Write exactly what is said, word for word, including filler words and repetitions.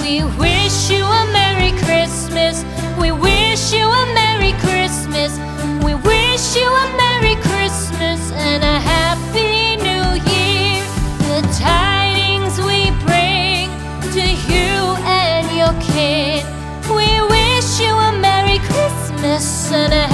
We wish you a Merry Christmas. We wish you a Merry Christmas. We wish you a Merry Christmas and a Happy New Year. The tidings we bring to you and your kin. We wish you a Merry Christmas and a